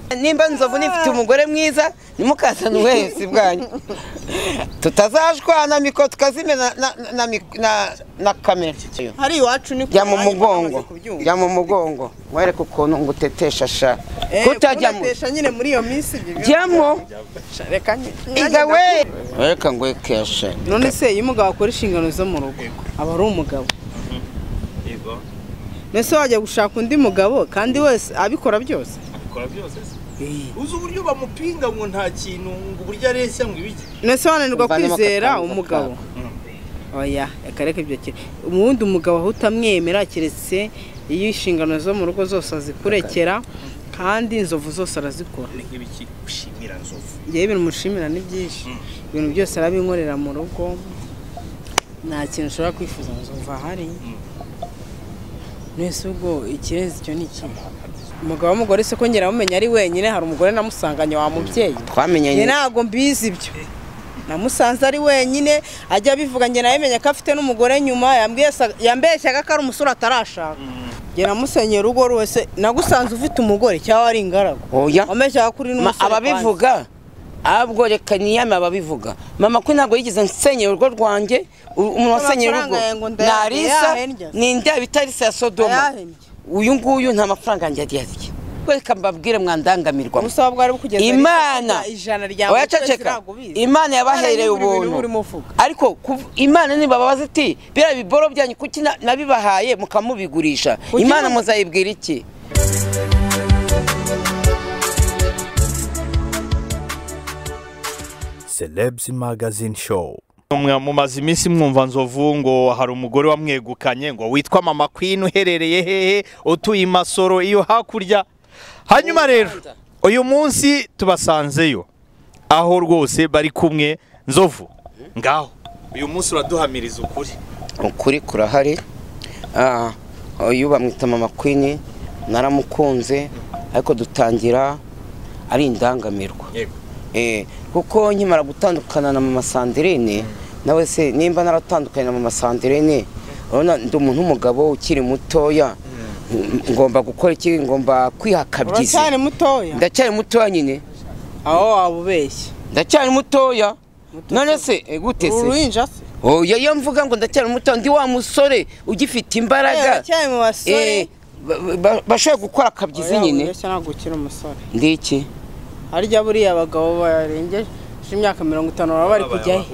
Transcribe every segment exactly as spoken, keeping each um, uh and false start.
nimba nzovu nifite umugore mwiza nimukazana wese bwanyu tutazashwana miko tukazimena na na na kamera hari iwacu ni ya mu mugongo ya mu mugongo wereka ukuntu ngutetesha sha kutajyamo kutetesha nyine muri iyo minsi jyamo reka igawe wereka ngo ekesha none se iyo umugabo akora inshingano zo mu rugo aba ari umugabo yego nese wajya gushaka undi mugabo kandi wese abikora byose abikora byose uzi uburyo bamupinga ngo nta kintu ngo burya areshya ngo ibiki nese wananirwa kwizera umugabo oya akareka ibyo kire umundi umugabo aho utamwemera kiretse iyo inshingano zo mu rugo zose azikurekera kandi inzovu zose arazikora nk'ibiki ushimira nzovu yewe ibintu mushimira ni byinshi ibintu byose arabinkorera mu rugo nta kintu ushobora kwifuza nzovu ahari nese ubwo ikirenze icyo ni iki umugabo w'umugore se ko ngera mumenya ari wenyine hari umugore namusanganye wa mubyeyi twamenyanye ntago mbizi ibyo namusanze ari wenyine ajya bivuga nge nayemenya ko afite n'umugore nyuma yambwiye yambeshyaga ko ari umusore atarashaka nge namusenyera urugo rwose nagusanze ufite umugore cyangwa ari ingaragu oya ameshyaga kuri n'umusore ababivuga abwo reka niyame ababivuga mama ko ntago yigize nsenyera urugo rwanjye umuntu wasenyera urugo narisa ninde bitarisa ya Sodoma uyu nguyu nta mafaranga njye yadiyazye kweka mbabwire mwandangamirwa musabwa ari kugeza Imana ijana rya waceceka Imana yabahereye ubuntu ariko Imana nibababaza iti bira biboro byanyu kuki nabibahaye mukamubigurisha Imana muzayibwira iki Celebs Magazine Show. mu mazi iminsi mwumva nzovu ngo hari umugore wamwegukanye ngo witwa Mama Queen uherereye hehe utuye Imasoro iyo hakurya hanyuma rero uyu munsi tubasanzeyo aho rwose bari kumwe nzovu ngaho uyu munsi uraduhamiriza ukuri ukuri kurahari ah uyu bamwita Mama Queen naramukunze ariko dutangira ari indangamirwa yego eh kuko nkimara gutandukana na Mama Sandrine nawe se nimba naratandukanye na Mama Sandrine urabona ndi umuntu umugabo ukiri mutoya ngomba gukora iki ngomba kwihakabyiza uracyari mutoya ndacyari mutoya nyine aho wabubeshye ndacyari mutoya none se gute se uruhinja se oya yo mvuga ngo ndacyari mutoya ndi wa musore ugifite imbaraga cyane mu basore bashaka gukora akabyizi nyine cyangwa gukira umusore ndiki harya buriya abagabo barengeje imyaka mirongo itanu baba bari kujyayo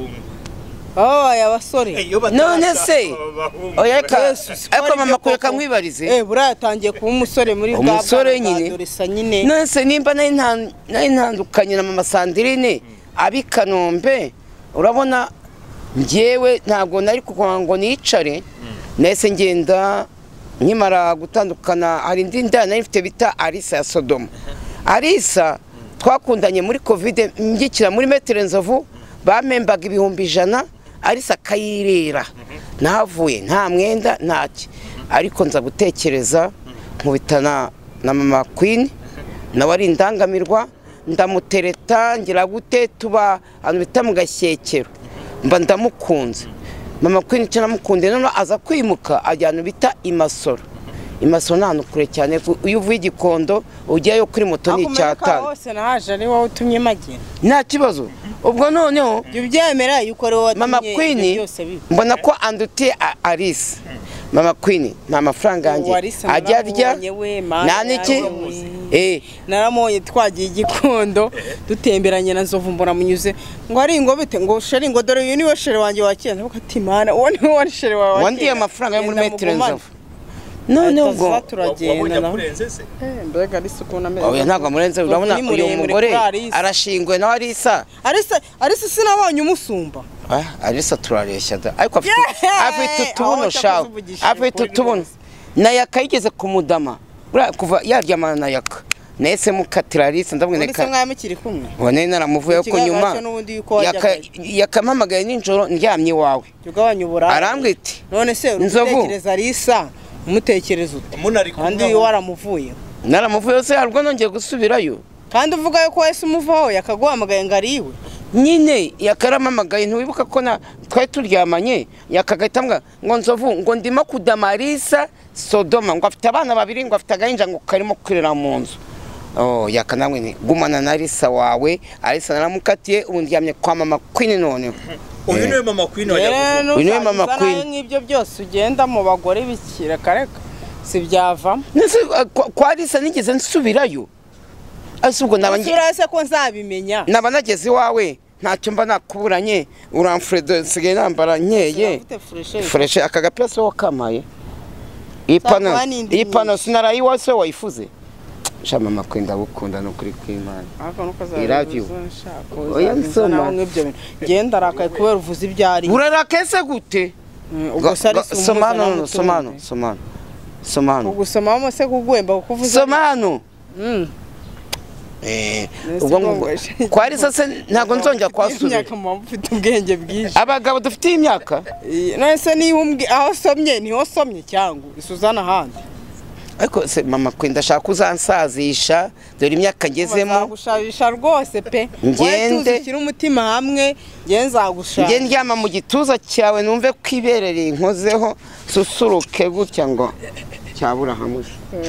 baba abasore none se oya ka ariko Mama kureka mwibarize eh buriya yatangiye kuba umusore muri bwa umusore nyine none se nimba nari ntandukanye na Mama Sandrine abi Kanombe urabona njyewe ntabwo nari kugira ngo nicare nese ngenda nkimara gutandukana hari indi ndana ifite bita Alisa ya Sodoma Alisa twakundanye muri covid ngikira muri Metere Nzovu bamembaga ibihumbi ijana Alisa kayirera navuye nta mwenda ntaki ariko nza gutekereza nkubitana na Mama Queen nawe ari indangamirwa ndamutereta ngira gute tuba anu bita mu gashyekero mba ndamukunze Mama Queen cyane namukunde none aza kwimuka ajyana bita Imasoro Imasoro nanu kure cyane uyu uvuye Igikondo ujyayo kuri moto ni cyatana hose nahaje ari wowe utumye magina nta kibazo ubwo noneho byemera yuko ari wowe Mama Queen mbona ko andutiye Alisa Mama Queen nta mafaranga yanjye ajya arya nta niki eh naramoye twagiye Igikondo dutemberanye na Nzovu mbona munyuze ngo ari ngo bite ngo sheri ngo dore uyu ni we sheri wanjye wakenda ati mana uwo ni we sheri wawe wandiye amafaranga yo muri Metere Nzovu none ubwo turagenda na eh mbega risuko na meza oya ntabwo murenze urabona uyu mugore arashingwe na Alisa Alisa Alisa sinabonye umusumba ah Alisa turareshya da ariko afite afite utubuno shawo afite utubuno naye akayigeze kumudama kuva yaryamana na yaka nese mukatira Alisa ndabwene ka nese mwamukiri kumwe wane naramuvuye ko nyuma yakamamagaye ninjoro ndyamye wawe yugabanya ubura arambwite none se utekereza Alisa umutekerezo kandi waramuvuye naramuvuye se harwo nongeye gusubirayo kandi uvuga yuko wese umuvaho yakaguhamagaye ngariwe nyine yakaramamagaye ntiwibuka ko na twari turyamanye yakagahita ngo Nzovu ngo ndimo kudama Alisa Sodoma ngo afite abana babiri ngo afite agahinja ngo karimo kwirira mu nzu oh yakanamwe ni gumana na Lisa wawe Alisa naramukatiye ubu ndyamye kwa mama Queen none uyu niwe mama Queen wajya kuvuga uyu niwe mama Queen nk'ibyo byose ugenda mu bagore bikira kareka si byavamo kwa Lisa nigeze nsubirayo asubwo nabanje urase ko nzabimenya naba nageze iwawe ntacyo mba nakuburanye uramfredo sigaye nambara nkeye fresh akagapira so kamaye ipano ipano sinarayi wase wayifuze shama makwenda gukunda no kuri kwimana aka nuko za iravyo oya nsoma nk'ibyo genda rakaye kubera uvuze ibyari urarakese gute ubwo sari somano somano somano somano ugusoma mo se kugwemba kuvuza somano mm eh ubwo ngo kwari sase ntago nzongera kwasubira imyaka mufite ubwenge bwije abagabo dufite imyaka none se ni umbwe aho somye ni ho somye cyangwa isuzana handi ariko se mama kwenda shaka kuzansazisha dore imyaka ngezemo gushabisha rwose pe ngende kira umutima hamwe ngenza gushaka nge ndyama mu gituza cyawe numve kwiberere inkozeho susuruke gutya ngo cyabura hamwe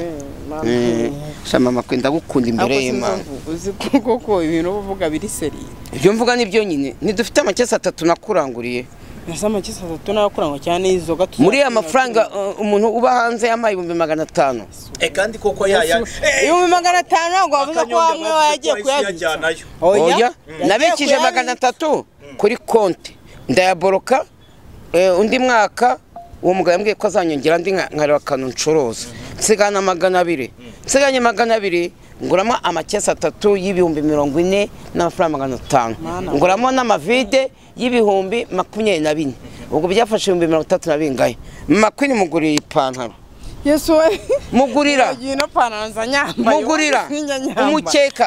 shama mama kwenda gukunda imbere y'Imana uzi koko ibintu uvuga biri seri ibyo mvuga nibyo nyine nidufite amakesi atatu nakuranguriye Nasa amakesi atatu nakurangwa cyane izo gato muri amafaranga umuntu uba hanze y'amayi ibihumbi magana atanu eh kandi koko ya ya ibihumbi magana atanu ngo bavuze ko hamwe wagiye kuyajyanayo oya nabikije magana atatu kuri konti ndayaboroka undi mwaka uwo mugabo yambwiye ko azanyongera ndi nkareba kanu ncuruza nsigana magana abiri nsiganye magana abiri nguramo amakesi atatu y'ibihumbi mirongo ine n'amafaranga magana atanu nguramo n'amavide y'ibihumbi makumyabiri na bine ubwo byafashe ibihumbi mirongo itatu na bingahe makwini mugurira ipantaro Yesu we mugurira mugurira umukeka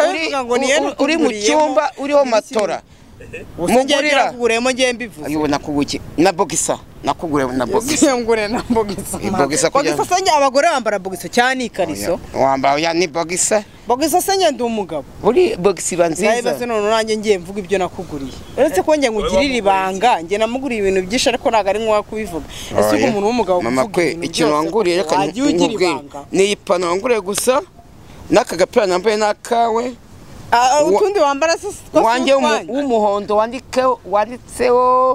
uri mu cyumba uriho matora mugurira kuguremo ngiye mbivuze ayibona kuguki na bogisa nakugure na bogisa ngure na bogisa bogisa bogisa sanje abagore bambara bogisa cyane ikariso wambara ya ni bogisa bogisa sanje ndi umugabo uri bogisi banziza nayibaze none nanjye ngiye mvuga ibyo nakuguriye uretse ko ngiye ngugirira ibanga ngiye namuguriye ibintu byinshi ariko naga ari nko kubivuga ese ko umuntu w'umugabo mama kwe ikintu wanguriye reka nkubwire ni ipano wanguriye gusa naka gapira nambaye nakawe utundi wambara se wanjye w'umuhondo wandikeho wanditseho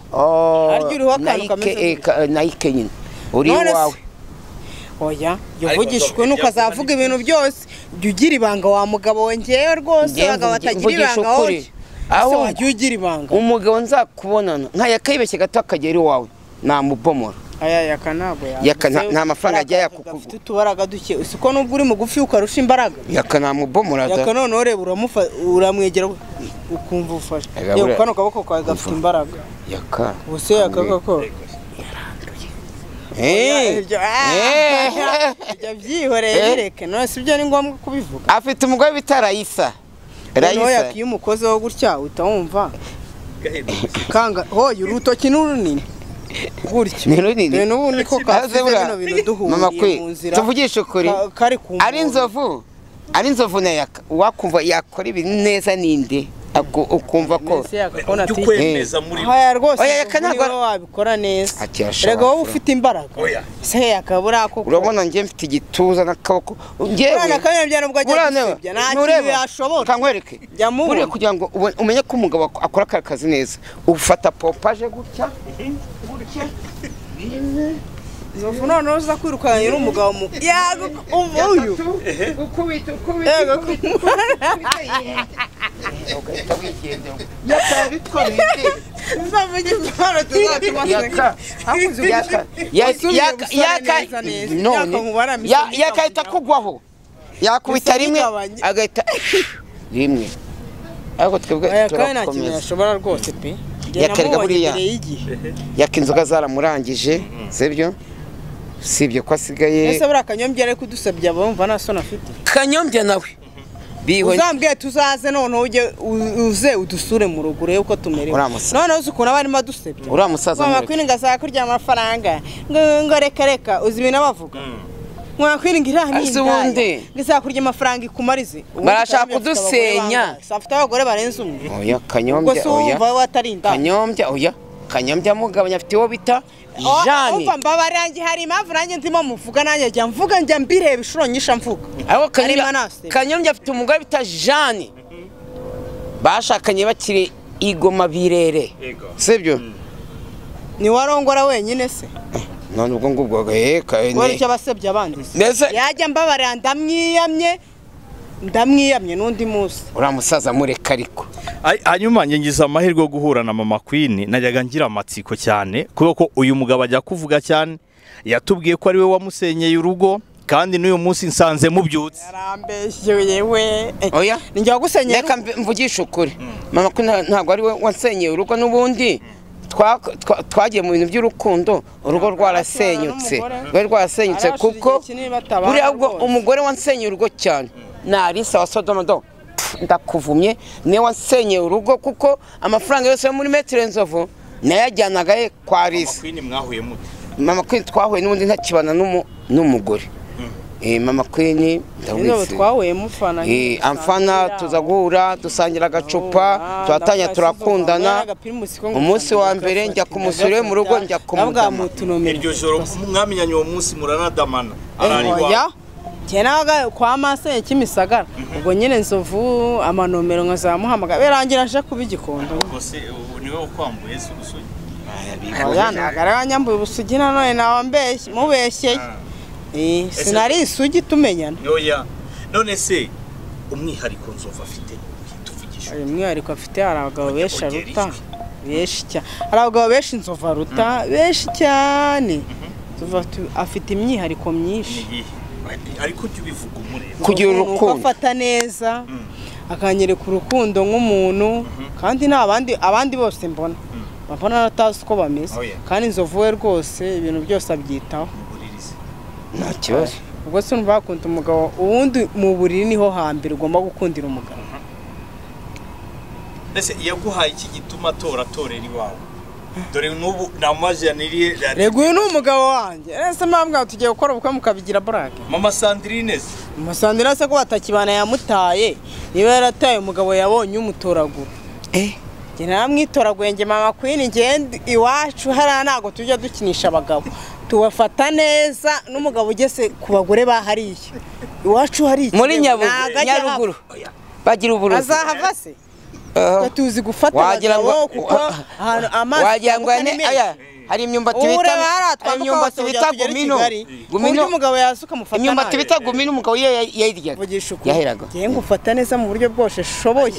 Nike nyine uri wawe oya yavugishwe nuko azavuga ibintu byose jya ugira ibanga wa mugabo we ngewe rwose abagabo batagira ibanga wowe aho wajya ugira ibanga umugabo nzakubonana nkayakayibeshye gato akagera iwawe namubomora aya yakanago yaka nta mafaranga ajya yakufite tubaraga duke usiko nubwo uri mugufi ukarusha imbaraga yaka namubomora da yaka none ureba uramufa uramwegera ukumva ufashe yo kano kaboko kawe gafite imbaraga yaka bose yaka koko eh eh byihoreye bireke none sibyo ni ngombwa kubivuga afite umugore bitarayisa Rayisa yakiye umukozi wo gutya utamumva kanga hoye urutoki n'urunini gutya ni runini n'ubu niko kaze bino bintu duhuye mama kwe tuvugisha ukuri ari inzovu ari inzovu na yaka wakumva yakora ibi neza ninde ukumva ko ukwemeza muri haya rwose oya yaka ntago wabikora neza rega wowe ufite imbaraga se yakabura ko urabona ngiye mfite igituza nakaboko ngewe urana kanyabya nubwo ajya gusebya nta yashobora kankwereke muri kugira ngo umenye ko umugabo akora akazi neza ufata pompaje gutya gutya Zofu none uza kwirukanye n'umugabo mu yago uyu ukubita ukubita yaka bitwara Zavuge impano tuzatuma yaka yaka yaka none yaka itakugwaho yakubita rimwe agahita rimwe ariko twebwe turakomeza ashobora rwose pe yakarega buriya yaka inzoga zaramurangije sibyo sibye ko asigaye ese bura kanyombye ari kudusabye abumva nta sona afite kanyombye nawe biwe uzambwiye tuzaze none uje uze udusure mu rugure uko tumerewe none uzi ukuntu abari madusebye ura musaza mama kwininga za kurya amafaranga ngo reka reka uzi ibintu abavuga mwa kwininga irahani ngisa kurya amafaranga ikumarize barashaka kudusenya safite abagore barenze umwe oya kanyombye oya umva watarinda kanyombye oya Kanyombya mugabanya afite uwo bita Jane. Umva mbabari yanjye hari impamvu nanjye ndimo muvuga nanjye njya mvuga njya mbireba ishuro nyisha mvuga. Aho Kanyombya afite umugore bita Jane. Bashakanye bakiri igoma birere. Sibyo? Ni warongora wenyine se? None ubwo ngubwo gaheka. Wari cyo basebye abandi. Yajya mbabari ndamwiyamye. Ndamwiyamye nundi musi. Uramusaza mureka ariko. Hanyuma ngize amahirwe yo guhura na Mama Queen najyaga ngira amatsiko cyane kuko uyu mugabo ajya kuvuga cyane yatubwiye ko ari we wamusenyeye urugo kandi n'uyu munsi nsanze mubyutse. Yarambeshyeye we. Oya njya gusenyera. Reka mvugisha ukuri. Mama Queen ntabwo ari we wansenyeye urugo n'ubundi twagiye mu bintu by'urukundo urugo rwarasenyutse. Rwe rwarasenyutse kuko buriya umugore wansenyeye urugo cyane Narisa wa Sodoma do ndakuvumye ne wansenyeye urugo kuko amafaranga yose yo muri Metro Nzovu nayajyanaga he kwa Risa. Mama Queen mwahuye mute? Mama Queen twahuye n'ubundi ntakibana n'umugore. Eh Mama Queen ndabwise. Twahuye mufana. Eh amfana tuza guhura dusangira agacupa twatanya turakundana. Umunsi wa mbere njya kumusure mu rugo njya kumudama. Iryo joro mwamenyanye uwo munsi muranadamana. Arari wa. Kenaga kwa mase kimisagara ubwo nyine Nzovu amanomero nkazamuhamaga berangira aje kubigikondo bose niwe ukwambuye se ubusugi yana garanyambuye ubusugi none nawe mbeshye mubeshye eh sinari isugi tumenyana oya none se umwihariko Nzovu afite tuvugisha umwihariko afite arabagabo besha ruta beshi cyane arabagabo beshi Nzovu ruta beshi cyane Nzovu afite imyihariko myinshi ariko cyo bivuga umureba kugira urukundo afata neza akanyereka urukundo nk'umuntu kandi nabandi abandi bose mbona bapana natazi uko bameze kandi Nzovu we rwose ibintu byose abyitaho nta kibazo ubwo se numva bakunda umugabo ubundi mu buriri niho hambere ugomba gukundira umugabo ese yaguhaye iki gituma tora torera iwawe dore nubu namajaniriye rego uyu n'umugabo wanjye ese mpamwe tugiye gukora ubukwe mukabigira brake Mama Sandrine Mama Sandrine se ko batakibana yamutaye niba yarataye umugabo yabonye umutoragura eh je namwitoraguye nge Mama Queen ngende iwacu hari nago tujya dukinisha abagabo tubafata neza n'umugabo ugese ku bagore bahariye iwacu hari muri Nyaruguru bagira uburozi azahava se tuzi gufata abagabo kuko amazi wagira ngo aya hari imyumbati bita imyumbati bita gumino gumino umugabo yasuka mufata imyumbati bita gumino umugabo yayirya yaheraga ngiye ngufata neza mu buryo bwose shoboye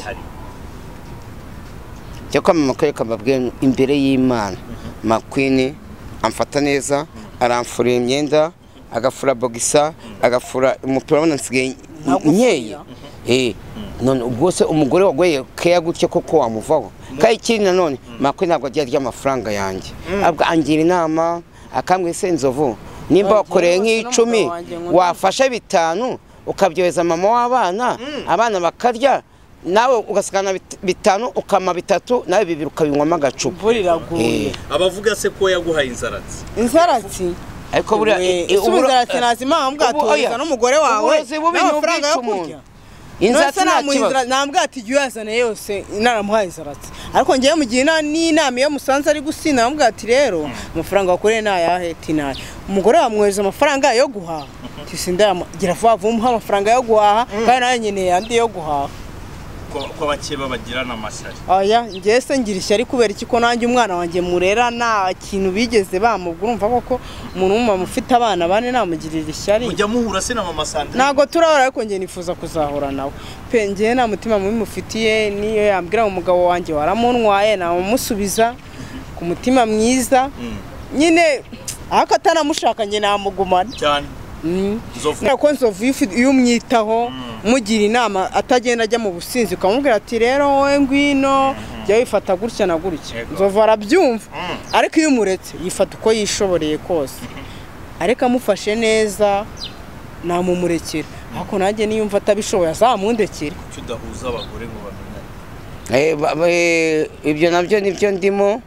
cyo kwa Mama Queen kababwe imbere y'Imana Mama Queen amfata neza aramfura imyenda agafura bogisa agafura umupira wabona nsigaye nkeya eh none ubwo se umugore wagoye keya gutyo koko wamuvaho kai kindi nanone Mama Queen ntabwo agiye arya amafaranga yanjye abwo angira inama akambwe se Nzovu nimba wakoreye nk'icumi wafashe bitanu ukabyoheza mama w'abana abana bakarya nawe ugasigana bitanu ukama bitatu nawe bibiri ukabinywamo agacupa buriraguye abavuga se ko yaguhaye inzaratsi inzaratsi ariko buriya inzaratsi nazima mbwatuza n'umugore wawe n'amafaranga yo kurya inzaratsi nta nambwati igihe yazane yose naramuhaye inzaratsi ariko ngiye mu gihe n'inama iyo musanze ari gusina mbwati rero amafaranga wakoreye nayahe tinaye umugore wamwohereza amafaranga yo guhaha tisinda gira vuba vuba umuha amafaranga yo guhaha kandi nawe nyine yandi yo guhaha ko bakeba bagirana amashyari aya ngiye se ngira ishyari kubera iki ko nanjye umwana wanjye murera nta kintu bigeze bamubwira urumva koko umuntu w'umama ufite abana bane namugirira ishyari mujya muhura se na Mama Sandrine ntago turahora ariko ngiye nifuza kuzahura nawe pe ngiye nta mutima mubi mufitiye niyo yambwira umugabo wanjye waramuntwaye namusubiza ku mutima mwiza nyine ariko atanamushaka nge namugumana cyane Nzovu ko Nzovu iyo umwitaho mugira inama atagenda ajya mu businzi ukamubwira ati rero wowe ngwino jya wifata gutya na gutya Nzovu arabyumva ariko iyo umuretse yifata uko yishoboreye kose ariko amufashe neza namumurekera ariko nanjye niyumva atabishoboye azamundekere udahuza abagore ngo bamenyane ibyo nabyo nibyo ndimo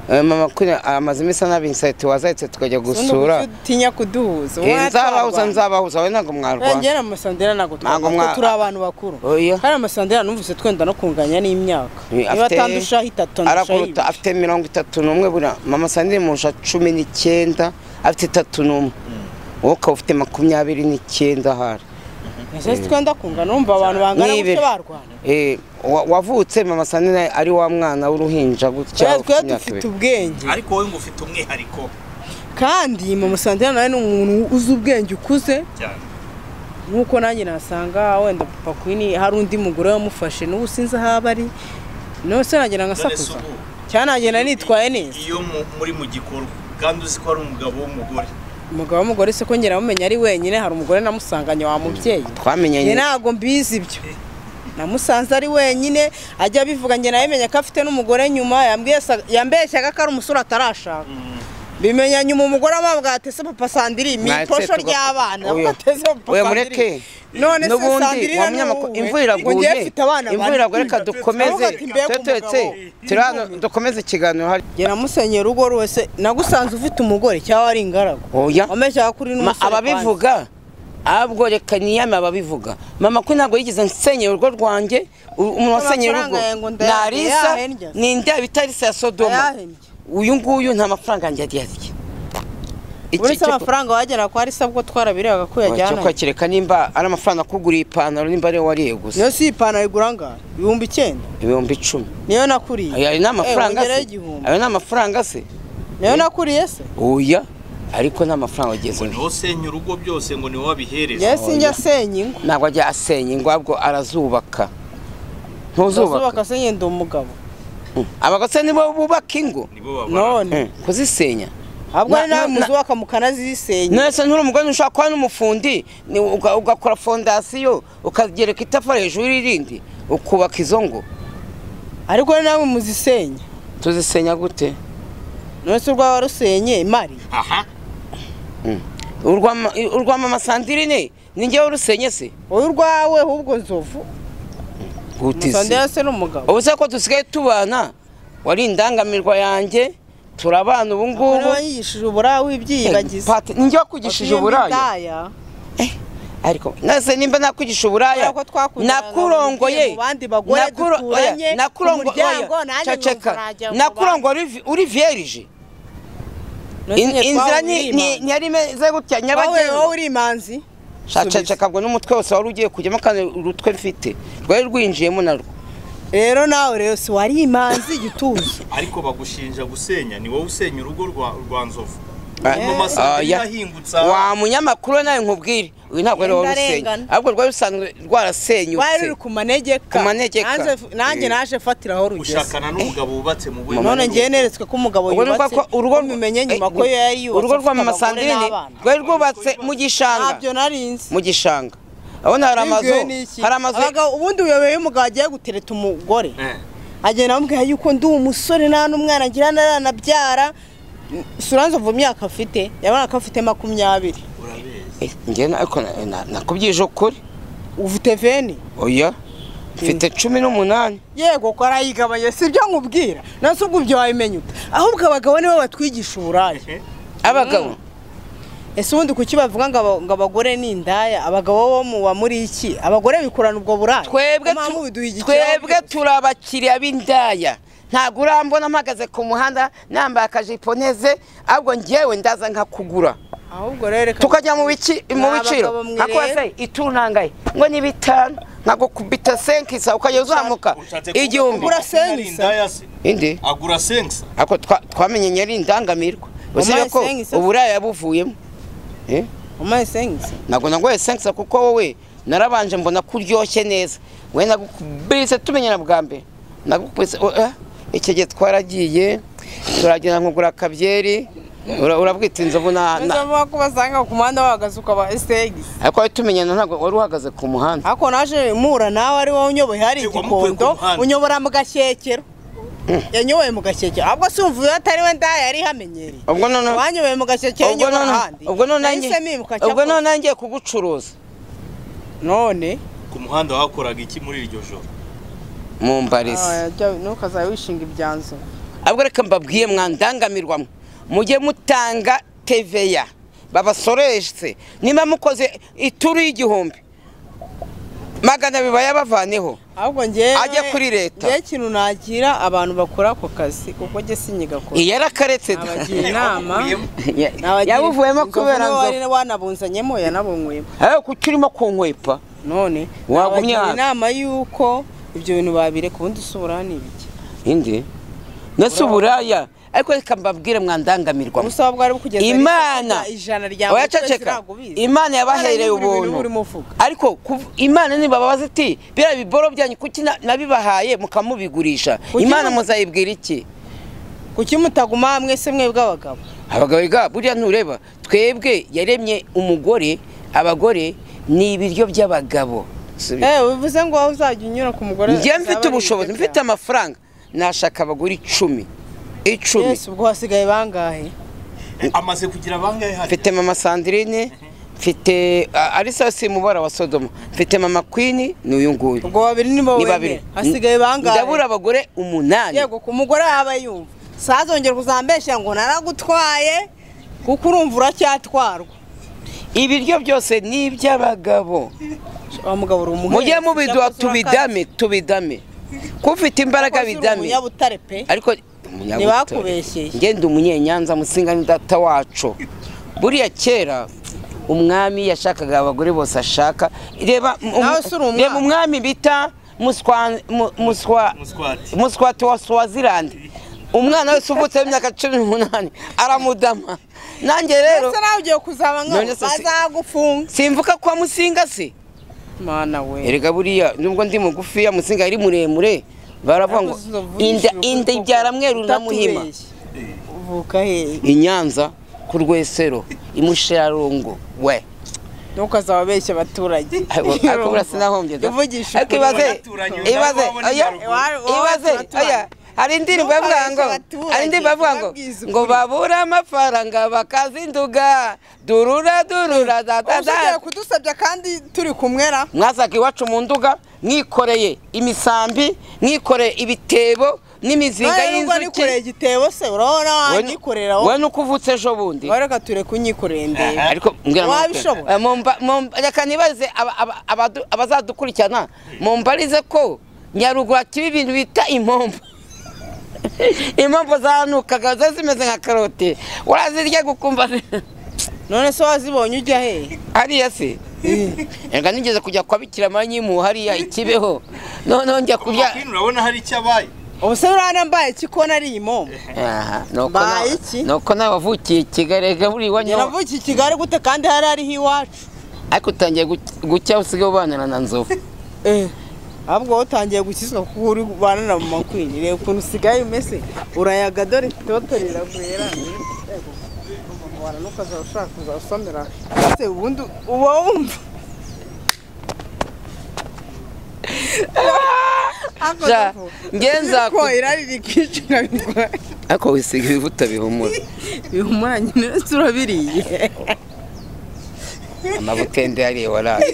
mama Queen amaze iminsi anabinsayite wazahitse tukajya gusura tinya kuduhuza nzabahuza nzabahuza we ntabwo mwarwana njye na Masandera ntabwo twakora turi abantu bakuru kandi Masandera numvise twenda no kunganya n'imyaka niba atandusha itatu arakuruta afite mirongo itatu n'umwe bura mama Sandrine murusha cumi n'icyenda afite itatu n'umwe wowe ukaba ufite makumyabiri n'icyenda hari ese twenda kungana numva abantu bangana gutyo barwana eh wavutse mama Sandrine ari wa mwana w'uruhinja gutya twe dufite ubwenge ariko wowe ngo ufite umwihariko kandi mama Sandrine nawe ni umuntu uzi ubwenge ukuze cyane nkuko nanjye nasanga wenda Papa Queen hari undi mugore wamufashe n'ubu sinzi aho ari no se nagira ngasakuza cyane agenda nitwaye neza iyo muri mu gikorwa kandi uzi ko ari umugabo w'umugore umugabo w'umugore se ko ngera mumenya ari wenyine hari umugore namusanganye wa mubyeyi twamenyanye ntago mbizi ibyo namusanze ari wenyine ajya bivuga nge nayemenya ko afite n'umugore nyuma yambwiye yambeshyaga ko ari umusore atarashaka bimenya nyuma umugore amabwa atese Papa Sandrine miposho ry'abana ugateze Papa Sandrine none se Sandrine imvura iraguye imvura iraguye reka dukomeze tetetse tirano dukomeze ikiganiro hari gera musenye rugo rwose nagusanze ufite umugore cyangwa ari ingaragu oya ameshya kuri n'umusore ababivuga abwo reka niyame ababivuga mama Queen ntabwo yigize nsenye urugo rwanjye umuntu wasenye urugo narisa ninde bitarisa ya Sodoma uyu nguyu nta mafaranga njye yadiyazye uretse amafaranga wagera ko ari sabwo twarabirega ko yajyana cyo kireka nimba ari amafaranga kugura ipantaro nimba ari wariye gusa niyo si ipantaro iguranga ibihumbi icyenda ibihumbi icumi niyo nakuriye ayo ni amafaranga se ayo ni amafaranga se niyo nakuriye se oya ariko nta mafaranga wageze ngo niho senya urugo byose ngo niho wabihereza yes njya senya ingo ntabwo ajya asenya ingo ahubwo arazubaka ntuzubaka azubaka senye ndi umugabo abagase nibo bubaka ingo none kuzisenya ahubwo ari nawe muzubaka mukanazisenya nese nturi umugore ushaka kuba n'umufundi ugakora fondasiyo ukagereka itafari hejuru irindi ukubaka izo ngo ariko ari nawe muzisenya tuzisenya gute nose urwa rusenye mari aha urwa mama Sandrine ninjye urusenye se wowe urwawe ahubwo nzovu Masandera se n'umugabo ubu se ko dusigaye tubana wari indangamirwa yanjye turabana ubu ngubu wanyigishije uburayi ibyiyibagize ninjye wakugishije uburaya ariko nase nimba nakwigisha uburaya nakurongoye nakurongoye nakurongo uri vierge inzira ni yari meze gutya nyabageni wowe uri imanzi shacacakabwo n'umutwe wose wari ugiye kujyamo kandi urutwe mfite rwari rwinjiyemo narwo rero nawe rero si wari imanzi gituze ariko bagushinja gusenya ni wowe usenya urugo rwa Nzovu wa munyamakuru nawe nkubwire uyu ntabwo ari wowe usenya ahubwo rwari rusanzwe rwarasenyutse wari ruri ku manegeka ku manegeka nanjye naje fatiraho rugeze ushakana n'umugabo wubatse mu bwe none ngiye neretswe ko umugabo yubatse urugo mumenye nyuma ko yari yubatse urugo rwa mama Sandrine rwari rwubatse mu gishanga ntabyo narinzi mu gishanga abona hari amazu hari amazu ubundi uyoboye umugabo agiye gutereta umugore agenda amubwira yuko ndi umusore nta n'umwana ngira naranabyara Suranzo mu myaka afite yabona ko afite makumyabiri ngiye ariko nakubyije ukuri ufite veni oya mfite cumi n'umunani yego ko arayigabanye sibyo nkubwira nase ubwo byo wabimenye ute ahubwo abagabo nibo batwigisha uburayi abagabo ese ubundi kuki bavuga ngo abagore ni indaya abagabo bo mu wa muri iki abagore bikorana ubwo burayi twebwe twebwe turabakiriya b'indaya ntago urambona mpagaze ku muhanda nambaye akajipo neze ahubwo ngewe ndaza nkakugura ahubwo rero tukajya mu biki mu biciro akwase itunangaye ngo ni bitanu ntago kubita senkisa ukajya uzamuka igihumbi urasenkisa inde agura senkisa ako twamenye nyari indangamirwa usibye ko uburaya yabuvuyemo eh umaye senkisa nago nagoye senkisa kuko wowe narabanje mbona kuryoshye neza we nagukubise tumenyana bwa mbere nagukubise iki gihe twaragiye turagira nkugura kabyeri urabwita inzovu na nzovu kubasanga ku muhanda wahagaze ukaba estegisi ariko wari tumenyana ntabwo wari uhagaze ku muhanda ariko naje mura nawe ari wowe unyoboye hari igikondo unyobora mu gashyekero yanyoboye mu gashyekero ahubwo si umvuye atari we ndaya yari hamenyereye ubwo none wanyoboye mu gashyekero nyobora ahandi ubwo none ubwo none ngiye kugucuruza none ku muhanda wakoraga iki muri iryo joro mu mbarizi nukazaye wishinga ibyanzo ahubwo reka mbabwiye mwandangamirwa mujye mutanga T V A babasoreshe niba mukoze ituru y'igihumbi magana bibaye bavaneho ahubwo ngiye ajya kuri leta ngiye kintu nagira abantu bakora ako kazi kuko nge sinyiga ko yarakaretse abagira inama yabuvuyemo kubera nzo wanabunzanyemo yanabunywemo aho kucurimo kunkwepa none wagumye inama yuko ibyo bintu babire kubundi usubura ni biki indi nasuburaya ariko reka mbabwire mwandangamirwa musabwa ari kugeza Imana ijana rya waceceka Imana yabahereye ubuntu ariko Imana nibababaza iti bira biboro byanyu kuki nabibahaye mukamubigurisha Imana muzayibwira iki kuki mutaguma mwese mwebwe abagabo abagabo biga burya ntureba twebwe yaremye umugore abagore ni ibiryo by'abagabo eh bivuze ngo uzajya unyura ku mugore ngiye mfite ubushobozi mfite amafaranga nashaka abagore icumi icumi Yesu ubwo hasigaye bangahe amaze kugira bangahe hari mfite mama Sandrine mfite Alisa Simubara wa Sodoma mfite mama Queen n'uyu nguyu ubwo babiri ni bo wewe hasigaye bangahe ndabura abagore umunani yego ku mugore aba yumva sazongera kuzambesha ngo naragutwaye kuko urumva uracyatwarwa ibiryo byose ni iby'abagabo wa mugabo uri umuhe mujye mubidwa tubidame tubidame kufite imbaraga bidame ariko ntibakubeshyeye ngende umunyenyanza musinga ni data wacu buriya kera umwami yashakaga abagore bose ashaka reba reba umwami bita muswa muswa muswati wa Swaziland umwana wese uvutse imyaka cumi n'umunani aramudama nanjye rero ese nawe ugiye kuzaba nka bazagufunga simvuka kwa musinga se mana we erega buriya nubwo ndi mugufi ya musinga ari muremure baravuga ngo inda inda ibyara mweru na muhima uvuka he inyanza ku Rwesero imushirarungu we nuko azababeshya abaturage ariko burasa nahombye uvugisha ariko ibaze ibaze oya ibaze oya hari indirimbo bavuga ngo hari indirimbo bavuga ngo ngo babura amafaranga bakazinduga durura durura dada kudusabya kandi turi kumwera mwazaga iwacu mu nduga mwikoreye imisambi mwikoreye ibitebo n'imizinga y'inzuki nikoreye igitebo se urabona wanyikorera wowe nuko uvutse ejo bundi bareka ture kunyikoreye ndende ariko mbwira wabishobora reka nibaze abazadukurikirana mumbarize ko Nyaruguru kibi ibintu bita impombo impombo zanukaga zimeze nka karote urazirya gukumva none se wazibonye ujya he hariya se ega nigeze kujya kwa Bikira Manyimu hariya ikibeho none njya kurya urabona hari icyabaye ubuse urana mbaye kikona ari impombo aha noko noko nawe wavukiye Kigali ga buri wanyo navukiye Kigali gute kandi hari ari hiwacu ariko utangiye gucya usigaye ubanana na Nzovu eh ahubwo utangiye gukizwa kuko uri banana mu makwini reba ukuntu usigaye umese urayaga dore totorera gwera wana nuko azashaka kuzasomera ese ubundi uba wumva ja ngenza ko irari rikicira bikwa ako wisiga ibivuta bihumura bihumura nyine turabiriye amabutende yari waraye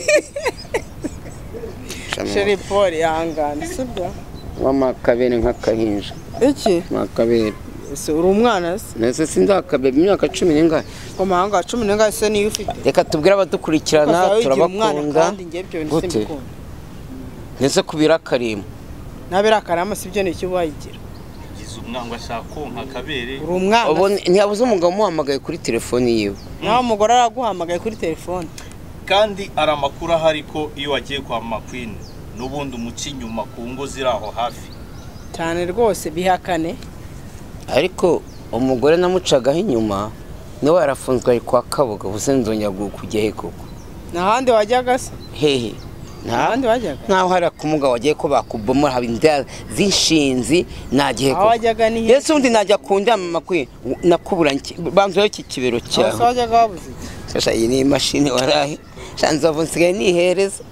Sheri Paul yangana sibyo wamakabere nk'akahinja iki makabere ese uri umwana se nese sindakabebe imyaka cumi n'ingahe komanga cumi n'ingahe se niyo ufite reka tubwire abadukurikirana turabakunda kandi ngiye byo nsimukunda nese kubira karimo nabira karama sibyo nicyo wayigira gize umwango ashaka konka kabere uri umwana ubu ntiyabuze umugabo muhamagaye kuri telefone yiwe naho umugore araguhamagaye kuri telefone kandi ari amakuru ahari ko iyo wagiye kwa Makwini n'ubundi umuci inyuma ku ngo ziri aho hafi cyane rwose bihakane ariko umugore namucagaho inyuma niwe yarafunzwe ari kwa Kabuga busenzonya kujye koko nahandi wajyaga se hehe nahandi wajyaga naho hari kumuga wagiye ko bakubomora habinda zinshinzi nagiye ko wajyaga ni Yesu undi najya kunda mama Makwini nakubura banzo y'iki kibero cyawe so wajyaga wabuze sasa iyi ni imashini warahe shanza vunsige nihereza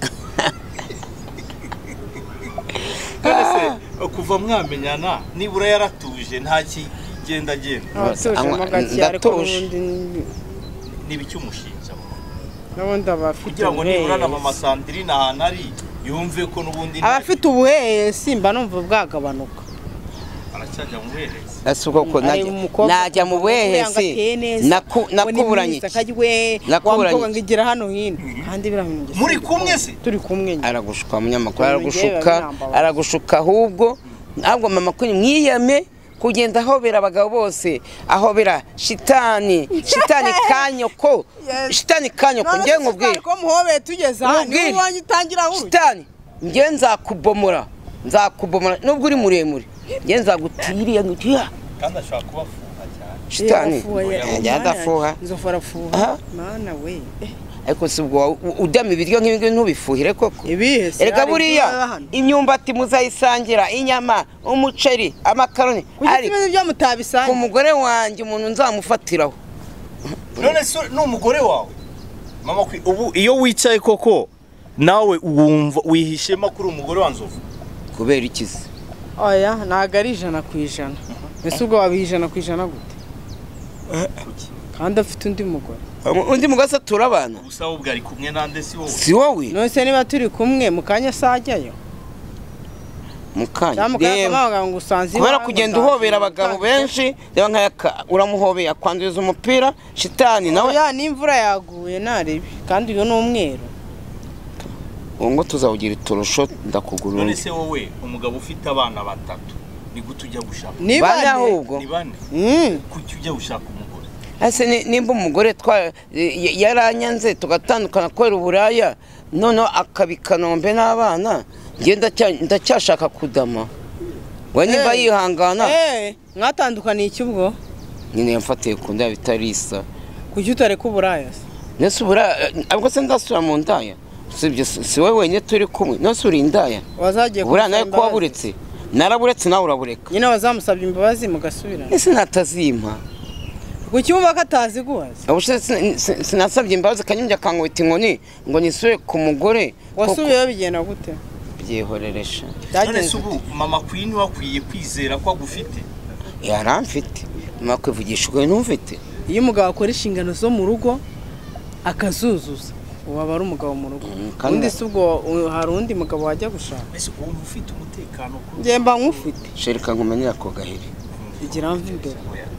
Ese kuva mwamenyana nibura yaratuje nta kigenda genda ndatuje nibiki umushinja n'ubundi abafite kugira ngo nibura na mama Sandrine ahantu ari yumve ko n'ubundi abafite ubuhehe simba numva bwagabanuka aracyajya mu buhehesi asuko ko najya mu buhehesi nakuburanye nakuburanye ngigira hano hino kandi birahinduye muri kumwe se turi kumwe aragushuka munyamakuru aragushuka aragushuka ahubwo ntabwo mama Queen mwiyame kugenda ahobera abagabo bose ahobera shitani shitani kanyoko shitani kanyoko ngiye nkubwire ko muhobeye tugeze hano niwe wanyitangira huru shitani ngiye nzakubomora nzakubomora nubwo uri muremure ngiye nzagutiriye ngutiya kandi ashaka kubafuha cyane shitani yadafuha nzofara fuha mana we ariko sibwo udama ibiryo nk'ibingi ntubifuhire koko ibihe erega buriya imyumbati muzayisangira inyama umuceri amakaroni ari byo mutabisangira ku mugore wanjye umuntu nzamufatiraho none so n'umugore wawe mama Queen ubu iyo wicaye koko nawe wumva wihishema kuri umugore wanzovu kubera ikizi oya naga ari ijana ku ijana ese ubwo wabijana ku ijana gute kandi afite undi mugore undi mugase turabana gusa ubwo ari kumwe nande si wowe si wowe none se niba turi kumwe mukanya sajyayo mukanya reba ngo usanze kubera kugenda uhobera abagabo benshi reba nkaya uramuhobeye akwanduza umupira shitani nawe ya n'imvura yaguye narebe kandi uyo n'umweru ngo tuzawugira itorosho ndakugurura none se wowe umugabo ufite abana batatu ni gute ujya gushaka ni bane ahubwo ni bane kuki ujya gushaka umugore ase nimba umugore twa yaranyanze tugatandukana kwera uburaya none akabikanombe n'abana ngenda ndacyashaka kudama we nimba yihangana eh mwatandukaniye iki ubwo nyine yamfatiye ku nda bitarisa kuki utareka uburaya nese uburaya abwo se ndasura mu ndaya sibyo si wowe wenyine turi kumwe nose uri indaya wazagiye uburaya nawe ko waburetse naraburetse nawe urabureka nyine wazamusabye imbabazi mugasubirana ese natazimpa kucyumva katazi guhaza abushe sinasabye imbabazi kanyumya kankubita inkoni ngo nisure ku mugore wasubiyeyo bigenda gute byihoreresha none ubu mama Queen wakwiye kwizera ko agufite yaramfite mama kwivugishwe n'umfite iyo umugabo akora inshingano zo mu rugo akazuzuza uba ari umugabo mu rugo undi se ubwo hari undi mugabo wajya gushaka ese uwo ufite umutekano ngiye mba nkufite shereka nkumenyera ko gahiri igira mvide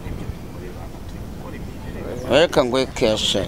reka ngo ekeshe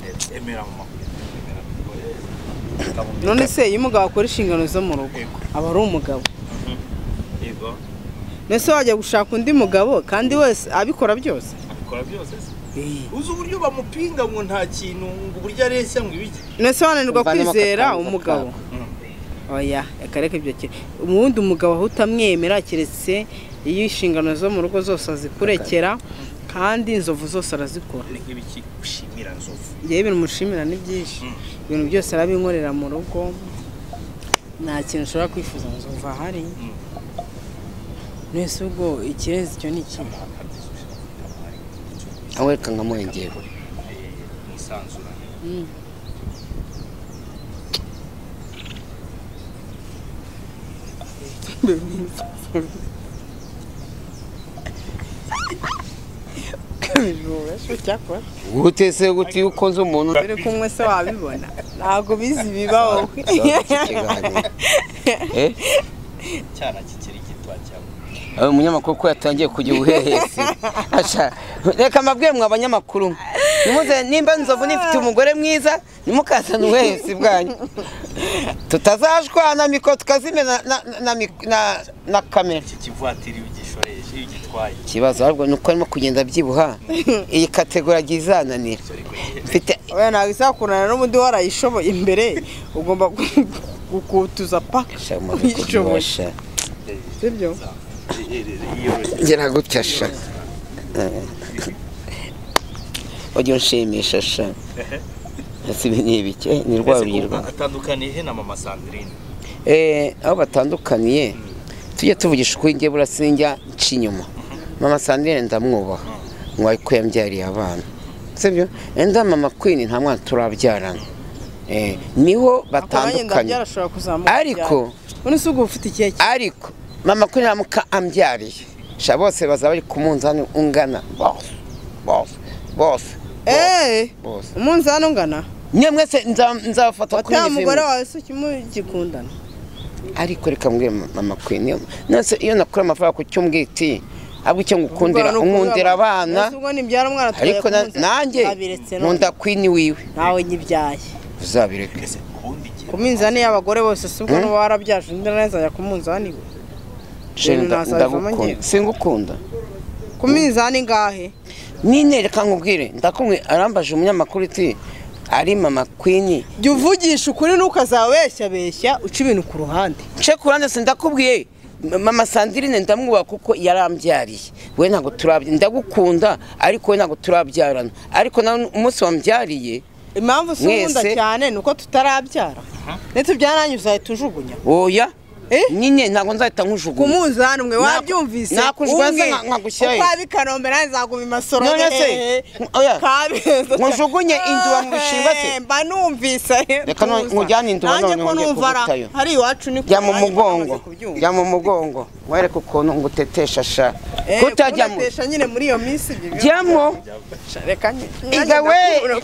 none se iyo umugabo akora inshingano zo mu rugo aba ari umugabo yego nese wajya gushaka undi mugabo kandi wese abikora byose abikora byose uzi uburyo bamupinga ngo nta kintu ngo uburyo areshya ngo ibiki nese wananirwa kwizera umugabo oya akareka ibyo kire umundi umugabo aho utamwemera keretse iyo inshingano zo mu rugo zose azikurekera kandi inzovu zose arazikora nk'ibiki ushimira nzovu ngiye ibintu mushimira ni byinshi ibintu byose arabinkorera mu rugo nta kintu ushobora kwifuza nzovu ahari nese ubwo ikirenze icyo ni iki aweka nkamwengera nisanzura utese guti uko nzo umuntu uri kumwe se wabibona ntago bizi bibaho eh cyana kikiri kitwa cyawe aho umunyamakuru ko yatangiye kujya ubuhehesi acha reka mabwiye mwa abanyamakuru nimuze nimba nzovu nifite umugore mwiza nimukazana ubuhehesi bwanyu tutazashwana miko tukazimena na na na, na kamera iki kivuatiri ugishoreje igitwaye kibazo ahubwo nuko arimo kugenda byibuha iyi kategori agizananira mfite oya ntabwo isakurana n'ubundi warayishoboye imbere ugomba gukutuza paka shamubisha sibyo ngira gutyasha ojo nshimisha sha ese ibinibike ni rwabirwa atandukaniye he na mama Sandrine eh aho batandukaniye tujye tuvugisha uko inge burasinjya cinyuma mama Sandrine ndamwubaha ngwaye ko yambyariye abana sibyo enda mama Queen nta mwana turabyarana eh niho batandukanye ariko none sugo ufite ikihe ariko mama Queen amuka ambyariye sha bose baza bari kumunzani ungana boss boss boss eh umunzani ungana nye mwese nzafata kuri izi mugore wawe se kimugikundana ariko reka mbwe mama Queen nase iyo nakora amafaranga ku cyumbwiti ahubwo icyo ngukundira unkundira abana ariko nanjye nkunda Queen wiwe nawe nyibyaye uzabireke ku minzani y'abagore bose sibwo no warabyaje undi neza ya ku munzani we ndagukunda singukunda ku minzani ngahe nine reka nkubwire ndakumwe arambaje umunyamakuru iti ari mama Queen jya uvugisha ukuri nukazabeshya beshya uca ibintu ku ruhande nce kurande sindakubwiye mama Sandrine ndamwuba kuko yarambyariye we ntago turabye ndagukunda ariko we ntago turabyarana ariko na umunsi wambyariye impamvu sukunda cyane nuko tutarabyara nitubyaranye uzahita ujugunya oya nyine ntago nzahita nkujugunya kumuzana umwe wabyumvise nakujwaza nkagushyirayo uko abikanombe nazaguma imasoro none se oya nkujugunye induba mu bishingwa se mba numvise reka nkujyane induba none ngiye kubutayo hari iwacu ni jya mu mugongo jya mu mugongo wereke ukuntu ngutetesha sha kutajya mu tetesha nyine muri iyo minsi jyamo reka iga we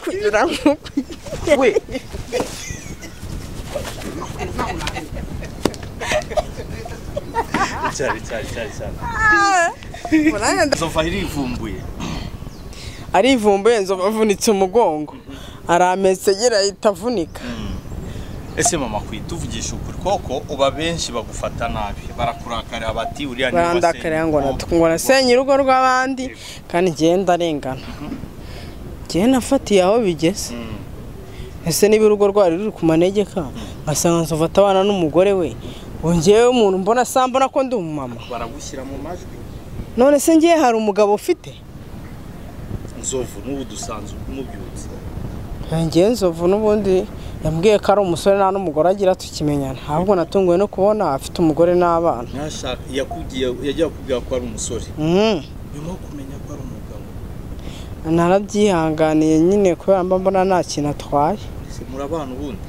we cyari cyari cyari cyari Nzova irivumbuye arivumbuye Nzova avunitse umugongo arametse gira itavunika ese mama kwituvugisha ukuri koko uba benshi bagufata nabi barakurakara bati uriya ni wase bandakara ngo natungwa nasenye urugo rw'abandi kandi genda arengana gihe nafatiye aho bigeze ese niba urugo rwari ruri ku manegeka ngasanga Nzova atabana n'umugore we Ongewe umuntu mbona sambona ko ndi umumama baragushyira mu majwi none se ngiye hari umugabo ufite Nzovu n'ubu dusanzwe umubyutse ngiye Nzovu n'ubundi yambwiye ko ari umusore nta n'umugore agira tukimenyana ahubwo natunguwe no kubona afite umugore n'abana ntashaka yakugiye yagiye kubwira ko ari umusore mhm nyuma kumenya ko ari umugabo narabyihanganiye nyine kubera mbona nta kintu atwaye muri abana ubundi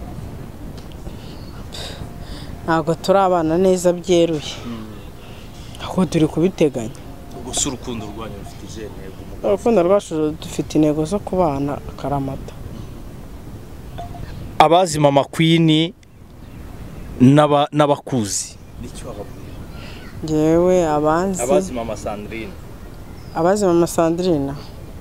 ntabwo turabana neza byeruye aho turi kubiteganya gusa urukundo rwanyu rufite intego urukundo rwacu dufite intego zo kubana akaramata abazi mama Queen naba nabakuzi nicyo ababwira yewe abanzi abazi mama Sandrine abazi mama Sandrine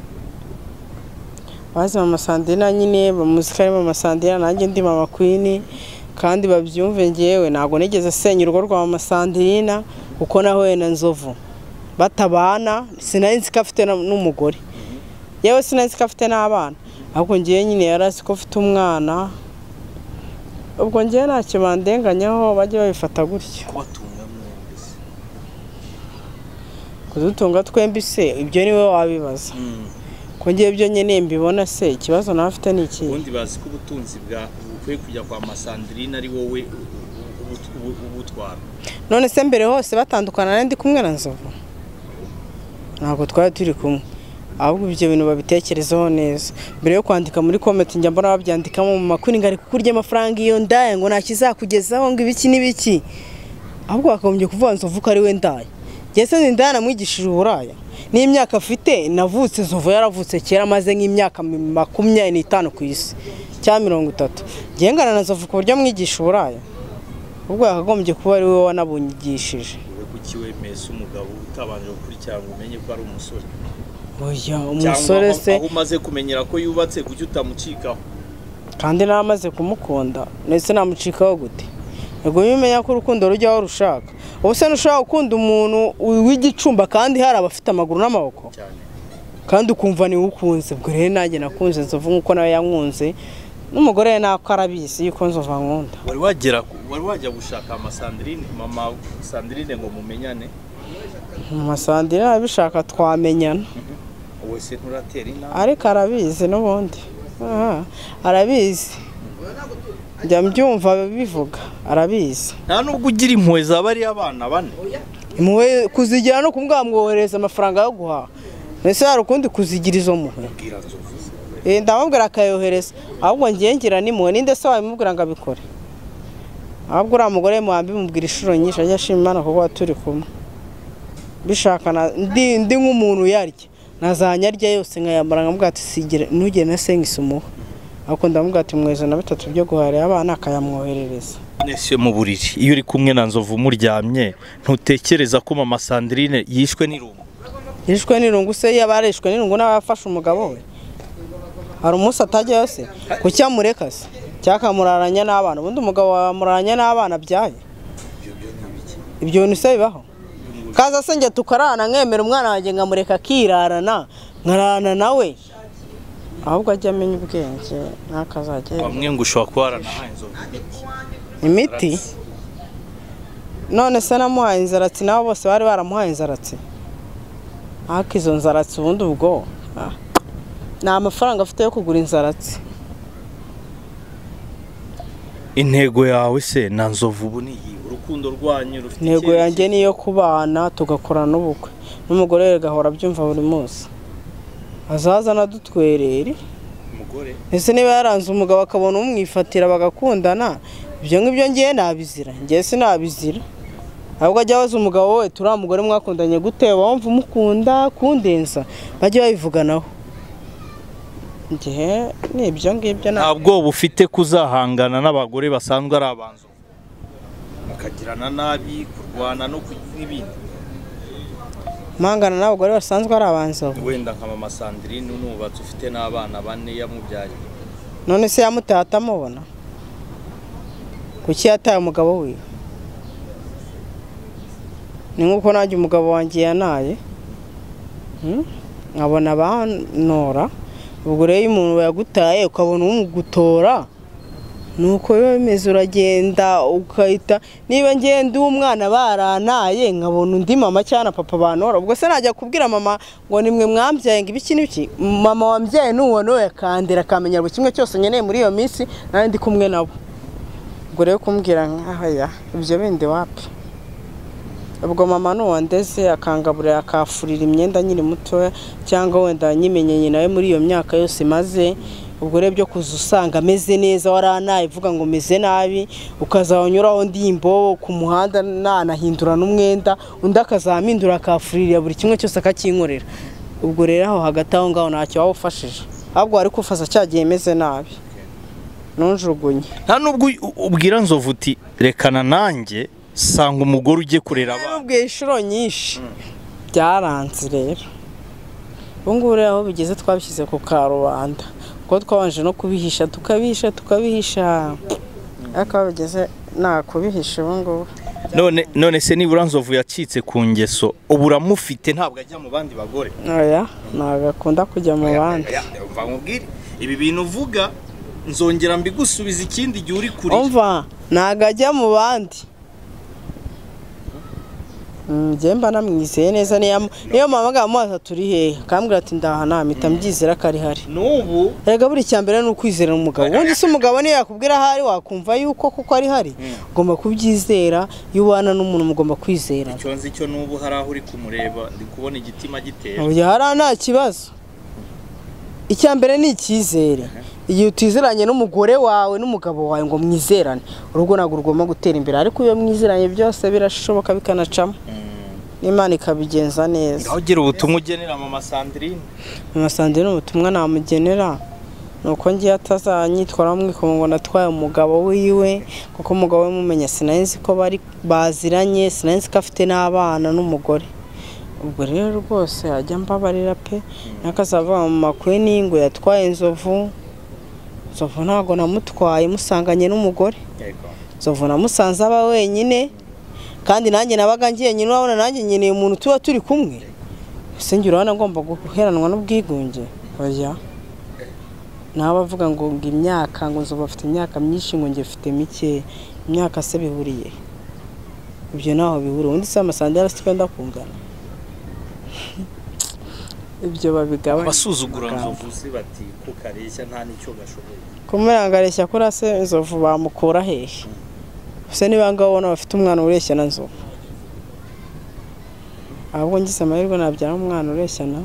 abazi mama Sandrine nyine bamuzika ari mama Sandrine nanjye ndi mama Queen kandi babyumve ngewe ntago nigeze senya urugo rwa mama Sandrine uko nahuye na Nzovu batabana sinari afite n'umugore yewe sinari afite n'abana ahubwo ngiye nyine yarasi ko afite umwana ubwo ngiye ntacyo bandenganyaho bajye babifata gutyo kudutunga twembi se ibyo niwe wabibaza ko ngiye byo nyine mbibona se ikibazo nawe afite ni iki ubundi bazi ko ubutunzi bwa bukwiye kujya kwa mama Sandrine ari wowe ubutwara none se mbere hose batandukana ndi kumwe na Nzovu ntabwo twari turi kumwe ahubwo ibyo bintu babitekerezaho neza mbere yo kwandika muri comment njya mbona babyandikamo mu makuru ngari kukurya amafaranga iyo ndaye ngo nakizakugezaho ngo ibiki nibiki ahubwo bakagombye kuvuga Nzovu ko ari we ndaye gese ndi ndana mwigishije uburaya n'imyaka afite navutse Nzovu yaravutse kera maze nk'imyaka makumyabiri n'itanu ku isi cya mirongo itatu ngengana na Nzovu ku buryo mwigisha uburaya ubwo yakagombye kuba ari we wanabungishije kuki wemeza umugabo utabanje gukurikirana umenye ko ari umusore oya umusore se aho umaze kumenyera ko yubatse kuki utamucikaho kandi namaze kumukunda nese namucikaho gute ego yimenya ko urukundo rujyaho rushaka ubuse nushaka gukunda umuntu w'igicumba kandi hari abafite amaguru n'amaboko kandi ukumva ni ukunze ubwo rero nanjye nakunze Nzovu nkuko nawe yankunze n'umugore we nako arabizi yuko Nzovu ankunda wari wagera wari wajya gushaka mama Sandrine mama Sandrine ngo mumenyane mama Sandrine abishaka twamenyana wese nturatera ina ariko arabizi n'ubundi aha arabizi njya mbyumva bivuga arabizi nta nubwo ugira impuhwe zaba ari abana bane impuhwe kuzigira no kumbwa mwohereza amafaranga yo guhaha nese hari ukundi kuzigira izo muhwe eh ndamubwira akayohereza ahubwo ngiye ngira nimwe ninde se wamubwira ngo abikore ahubwo ura mugore muhambi mubwira ishuro nyinshi ajya shimana kuko turi kumwe bishakana ndi ndi nk'umuntu yarye nazanyarya yose nkayambara nkamubwira ati sigire nugire na sengisumo ahubwo ndamubwira ati mweza na bitatu byo guharira abana akayamwoherereza nese mu buriri iyo uri kumwe na Nzovu muryamye ntutekereza ko mama Sandrine yishwe n'irungu yishwe n'irungu se yabarishwe n'irungu n'abafashe umugabo we hari umunsi atajyayo se kuki amureka se cyakamuraranya n'abana ubundi umugabo wamuraranya n'abana byaye ibyo bintu se bibaho kaza se njye tukarana nkemera umwana wanjye nkamureka akirarana nkarana nawe ahubwo ajya amenya ubwenge ntakazajya bamwe ngo ushobora kuba waranahaye inzovu imiti none se namuhaye inzaratsi nabo bose bari baramuhaye inzaratsi ariko izo nzaratsi ubundi ubwo nta amafaranga afite yo kugura inzaratsi intego yawe se na nzovu ubu ni iyi urukundo rwanyu rufite intego yanjye niyo kubana tugakora n'ubukwe n'umugore we gahora byumva buri munsi azaza nadutwerere umugore ese niba yaranze umugabo akabona umwifatira bagakundana ibyo ngibyo ngiye nabizira ngiye sinabizira ahubwo ajya abaza umugabo we turiya mugore mwakundanye gute wumva umukunda kundenza bajye babivuganaho ngiye n'ibyo ngibyo ntabwo bufite kuzahangana n'abagore basanzwe ari abanzo bakagirana nabi kurwana no n'ibindi mangana n'abagore basanzwe ari abanzo wenda nka mama Sandrine nubatse ufite n'abana bane yamubyaye none se yamutaye atamubona kuki yataye umugabo we ni nkuko nanjye umugabo wanjye yanaye nkabona banora ubwo rero iyo umuntu yagutaye ukabona umugutora nuko biba bimeze uragenda ukahita niba ngenda umwana baranaye nkabona undi mama cyane papa banora ubwo se najya kubwira mama ngo nimwe mwambyaye ngo ibiki n'ibiki mama wambyaye n'uwo yakandira akamenya buri kimwe cyose nkeneye muri iyo minsi nari ndi kumwe nabo ubwo rero kumbwira nk'ahaya ibyo bindi wapi ubwo mama n'uwandeze akangaburira akafurira imyenda nyiri mutoya cyangwa wenda nyimenyenye nawe muri iyo myaka yose maze ubwo rero byo kuza usanga ameze neza waranaye ivuga ngo meze nabi ukazawunyuraho ndimbo ku muhanda nanahindura n'umwenda undi akazamindura akafurira buri kimwe cyose akakinkorera ubwo rero aho hagati aho ngaho ntacyo waba ufashije ahubwo wari kufaza cyagiye meze nabi nunjugunye nta nubwo ubwira nzovu uti rekana nanjye sanga umugore ujye kurera abana ubwiye inshuro nyinshi byaranze rero ubu ngubu rero aho bigeze twabishyize ku karubanda kuko twabanje no kubihisha tukabihisha tukabihisha ariko aho bigeze nta kubihisha ubu ngubu none none se nibura nzovu yacitse ku ngeso ubu uramufite ntabwo ajya mu bandi bagore oya ntabwo akunda kujya mu bandi umva nkubwire ibi bintu uvuga nzongera mbigusubiza ikindi gihe uri kuri umva ntabwo ajya mu bandi Mjemba namwizeye neza niyo mama gamuza turi he kambwira ati ndaha namita mbyizera kari hari nubu rega buri cyambere no kwizera umugabo undi se umugabo ni yakubwira hari wakumva yuko kuko ari hari ugomba kubyizera yubana n'umuntu mugomba kwizera icyo nzi cyo nubu hari aho uri kumureba ndi kubona igitima gitera oya hari nta kibazo icyambere ni ikizere igihe utizeranye n'umugore wawe n'umugabo wawe ngo mwizerane urugo ntabwo rugomba gutera imbere ariko iyo mwizeranye byose birashoboka bikanacamo n'Imana ikabigenza neza aho gira ubutumwa ugenera mama Sandrine mama Sandrine ubutumwa namugenera nuko ngiye atazanyitwara mwiko ngo natwaye umugabo wiwe kuko umugabo we mumenya sinanzi ko bari baziranye sinanzi ko afite n'abana n'umugore ubwo rero rwose ajya mbabarira pe nakazava mu makweni ngo yatwaye inzovu Nzovu ntago namutwaye musanganye n'umugore Nzovu namusanze aba wenyine kandi nanjye nabaga ngiye nyine urabona nanjye nyine umuntu tuba turi kumwe singira urabona ngomba guheranwa n'ubwigunge oya naba bavuga ngo ngo imyaka ngo Nzovu afite imyaka myinshi ngo nge mfite mike imyaka se bihuriye ibyo naho bihuriye undi se amasande arasitwenda kungana ibyo babigabanya basuzugura Nzovu se bati ko kareshya nta nicyo gashoboye kumurangareshya kora se Nzovu bamukura hehe se niba ngabona bafite umwana ureshya na Nzovu ahubwo ngise amahirwe nabyara umwana ureshya na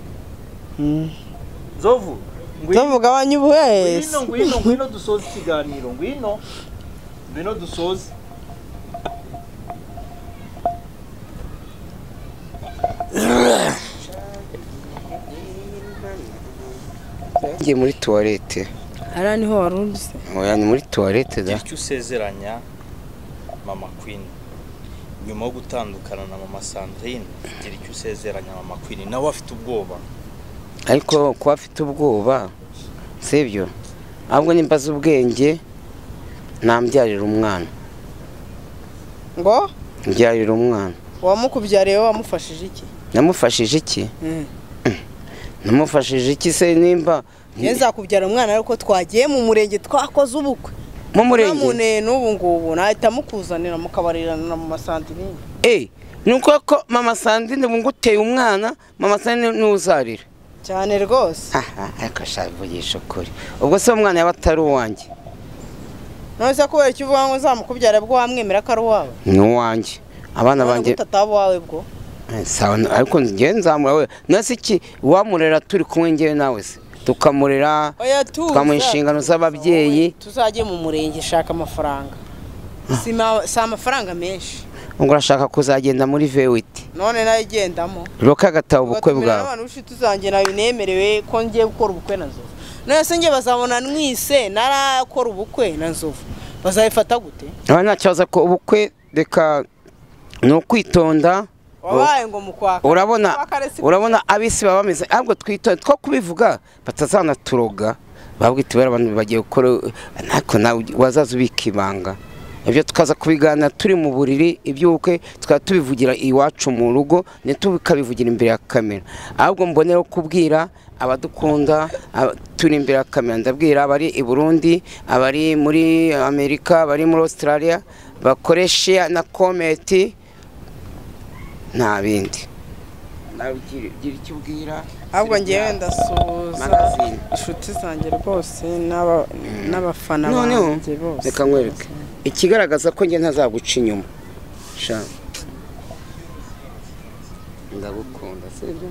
Nzovu Nzovu gabanya ubuhese ngwino ngwino ngwino dusoze ikiganiro ngwino ngwino dusoze ngiye muri toilette ara niho warundise oya ni muri toilette da icyo usezeranya mama Queen nyuma yo gutandukana na mama Sandrine ugira icyo usezeranya mama Queen nawe afite ubwoba ariko kuba afite ubwoba sibyo ahubwo nimbaza ubwenge nambyarira umwana ngo mbyarira umwana wamukubyariye wamufashije iki namufashije iki namufashije iki se nimba neza kubyara umwana ariko twagiye mu murenge twakoze ubukwe mu murenge namune n'ubu ngubu nahita mukuzanira mukabarirana mu Sandrine eh nuko ko mama Sandrine nguteye umwana mama Sandrine n'uzarira cyane rwose aha ariko shavugisha ukuri ubwo se umwana yabatari uwanjye nose kubera icyo uvuga ngo zamukubyara bwo wamwemera ko ari uwawe ni uwanjye abana banjye utataba wawe bwo sawa ariko ngiye nzamura we nase iki wamurera turi kumwe ngiye nawe se tukamurera twamuha inshingano z'ababyeyi tuzajye mu murenge shaka amafaranga si amafaranga menshi ngo urashaka kuzagenda muri vewiti none nayo igendamo roka gatabo ubukwe bwawe abantu ushite uzanjye nayo nemerewe ko ngiye gukora ubukwe na Nzovu nese ngiye bazabona nwise narakora ubukwe na Nzovu bazayifata gute aba nacyaza ko ubukwe reka no kwitonda wabaye ngo mukwaka urabona urabona abisi baba bameze ahubwo twitonda two kubivuga batazana turoga babwite bara abantu bagiye gukora nako nawe wazaza ubikibanga ibyo tukaza kubigana turi mu buriri ibyuke tukaba tubivugira iwacu mu rugo ntitubikabivugira imbere ya kamera ahubwo mbonera kubwira abadukunda turi imbere ya kamera ndabwira abari i Burundi abari muri Amerika abari muri Australia bakoresha na comment nta bindi nagira icyo ubwira ahubwo ngiye ndasuza inshuti zanjye rwose n'abafana banjye bose reka nkwereke ikigaragaza ko nge ntazaguca inyuma sha ndagukunda sibyo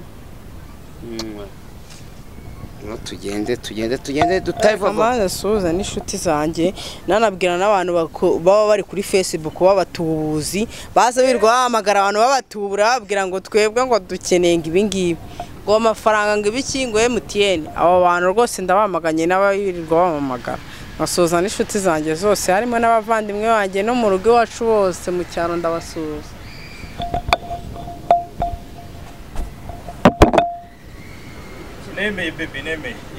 no tugende tugende tugende dutaiva amaze suza n'inshuti zanjye nanabwira n'abantu baba bari kuri Facebook babatubuzi baza birwa bahamagara abantu babatubura babwira ngo twebwe ngo dukeneye ibi ngibi ngo amafaranga ngo ibiki ngo M T N abo bantu rwose ndabamaganye n'abayirirwa bamamagara basuza n'inshuti zanjye zose harimo n'abavandimwe banjye no mu rugo iwacu bose mu cyaro ndabasuza nemeye baby nemeye